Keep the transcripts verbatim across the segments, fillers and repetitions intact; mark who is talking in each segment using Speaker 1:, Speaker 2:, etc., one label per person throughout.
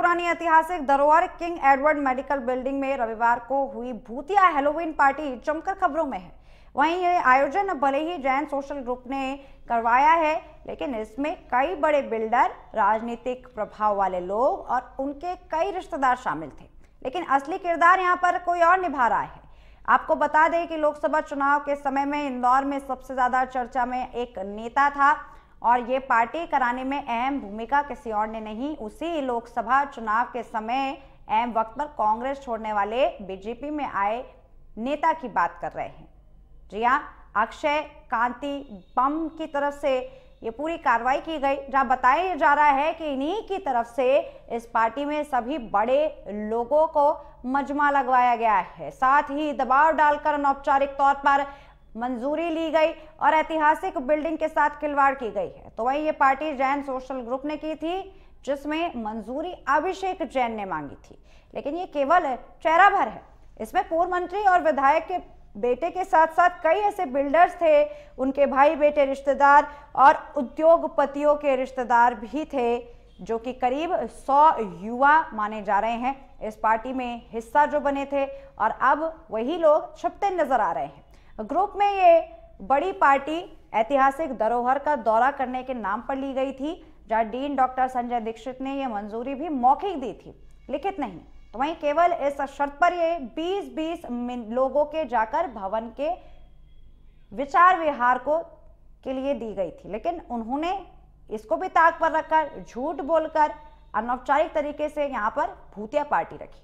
Speaker 1: पुरानी ऐतिहासिक धरोहर किंग एडवर्ड मेडिकल बिल्डिंग में रविवार को हुई भूतिया हैलोवीन पार्टी जमकर खबरों में है। वहीं ये आयोजन भले ही जैन सोशल ग्रुप ने करवाया है, लेकिन इसमें कई बड़े बिल्डर, राजनीतिक प्रभाव वाले लोग और उनके कई रिश्तेदार शामिल थे, लेकिन असली किरदार यहां पर कोई और निभा रहा है। आपको बता दें कि लोकसभा चुनाव के समय में इंदौर में सबसे ज्यादा चर्चा में एक नेता था और ये पार्टी कराने में अहम भूमिका किसी और ने नहीं, उसी लोकसभा चुनाव के समय अहम वक्त पर कांग्रेस छोड़ने वाले बीजेपी में आए नेता की बात कर रहे हैं। जी हाँ, अक्षय कांति बम की तरफ से ये पूरी कार्रवाई की गई, जहां बताया जा रहा है कि इन्हीं की तरफ से इस पार्टी में सभी बड़े लोगों को मजमा लगवाया गया है। साथ ही दबाव डालकर अनौपचारिक तौर पर मंजूरी ली गई और ऐतिहासिक बिल्डिंग के साथ खिलवाड़ की गई है। तो वहीं ये पार्टी जैन सोशल ग्रुप ने की थी, जिसमें मंजूरी अभिषेक जैन ने मांगी थी, लेकिन ये केवल चेहरा भर है। इसमें पूर्व मंत्री और विधायक के बेटे के साथ साथ कई ऐसे बिल्डर्स थे, उनके भाई बेटे रिश्तेदार और उद्योगपतियों के रिश्तेदार भी थे, जो कि करीब सौ युवा माने जा रहे हैं इस पार्टी में हिस्सा जो बने थे, और अब वही लोग छुपते नजर आ रहे हैं। ग्रुप में ये बड़ी पार्टी ऐतिहासिक धरोहर का दौरा करने के नाम पर ली गई थी, जहां डीन डॉक्टर संजय दीक्षित ने यह मंजूरी भी मौखिक दी थी, लिखित नहीं। तो वहीं केवल इस शर्त पर ये बीस बीस लोगों के जाकर भवन के विचार विहार को के लिए दी गई थी, लेकिन उन्होंने इसको भी ताक पर रखकर झूठ बोलकर अनौपचारिक तरीके से यहाँ पर भूतिया पार्टी रखी।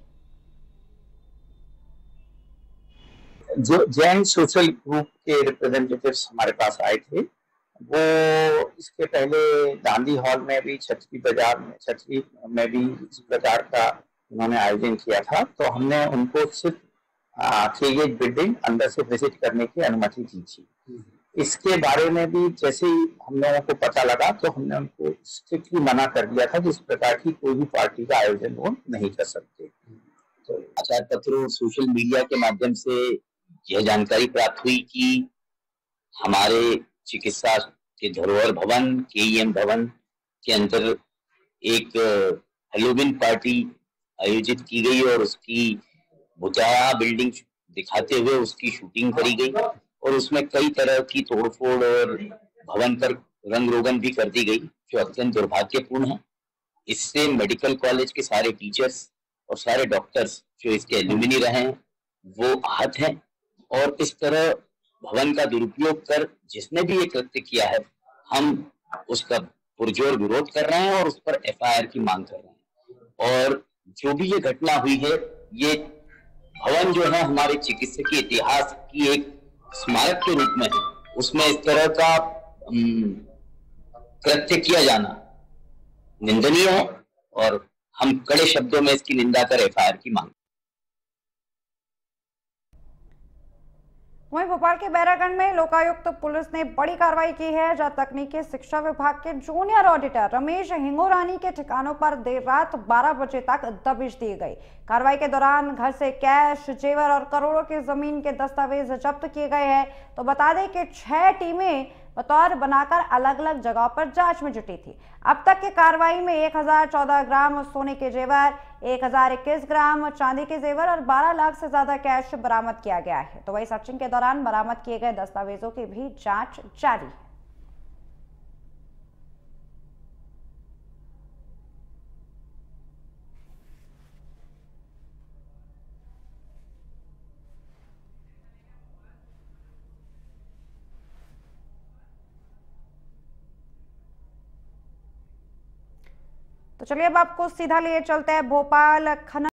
Speaker 2: जो जैन सोशल ग्रुप के रिप्रेजेंटेटिव्स हमारे पास आए थे, वो इसके पहले गांधी हॉल में भी, छतरी बाजार में छतरी में भी इस प्रकार का उन्होंने आयोजन किया था। तो हमने उनको सिर्फ थ्री गेट बिल्डिंग अंदर से विजिट करने की अनुमति दी थी। इसके बारे में भी जैसे ही हम लोगों को पता लगा तो हमने उनको स्ट्रिक्टली मना कर दिया था कि इस प्रकार की कोई भी पार्टी का आयोजन वो नहीं कर सकते।
Speaker 3: तो समाचार पत्रों, सोशल मीडिया के माध्यम से यह जानकारी प्राप्त हुई कि हमारे चिकित्सा के धरोहर भवन के ई एम भवन के अंदर एक हैलोवीन पार्टी आयोजित की गई और उसकी भूतिया बिल्डिंग दिखाते हुए उसकी शूटिंग करी गई और उसमें कई तरह की तोड़फोड़ और भवन पर रंग रोगन भी कर दी गई, जो अत्यंत दुर्भाग्यपूर्ण है। इससे मेडिकल कॉलेज के सारे टीचर्स और सारे डॉक्टर्स जो इसके एल्यूमिनी रहे हैं वो आहत हैं, और इस तरह भवन का दुरुपयोग कर जिसने भी ये कृत्य किया है, हम उसका पुरजोर विरोध कर रहे हैं और उस पर एफ आई आर की मांग कर रहे हैं। और जो भी ये घटना हुई है, ये भवन जो है हमारे चिकित्सकीय इतिहास की एक स्मारक के रूप में है, उसमें इस तरह का कृत्य किया जाना निंदनीय है और हम कड़े शब्दों में इसकी निंदा कर एफ आई आर की मांग।
Speaker 1: वहीं भोपाल के बैरागंज में लोकायुक्त पुलिस ने बड़ी कार्रवाई की है, जहां तकनीकी शिक्षा विभाग के जूनियर ऑडिटर रमेश हिंगोरानी के ठिकानों पर देर रात बारह बजे तक दबिश दी गई। कार्रवाई के दौरान घर से कैश, जेवर और करोड़ों की जमीन के दस्तावेज जब्त किए गए हैं। तो बता दें कि छह टीमें बतौर बनाकर अलग अलग जगहों पर जांच में जुटी थी। अब तक की कार्रवाई में एक हजार चौदह ग्राम सोने के जेवर, एक हजार इक्कीस ग्राम चांदी के जेवर और बारह लाख से ज्यादा कैश बरामद किया गया है। तो वही सर्चिंग के दौरान बरामद किए गए दस्तावेजों की भी जांच जारी है। तो चलिए अब आपको सीधा लिए चलते हैं भोपाल खनन